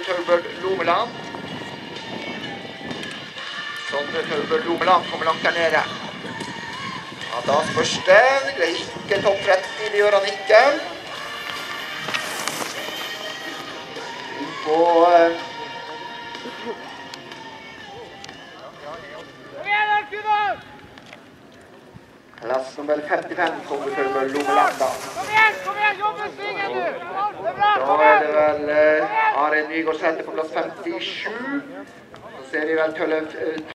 Taubøl Lomeland. Sondre Taubøl Lomeland kommer langt der nede. Ja, da spørs det. Det er ikke topp 30, det gjør han ikke. På klass nummer 55, Sondre Taubøl Lomeland da. Kom igjen, jobbe svingen du! Det er bra, Da er det vel Are Nygaard Sæther på plass 57. Så ser vi vel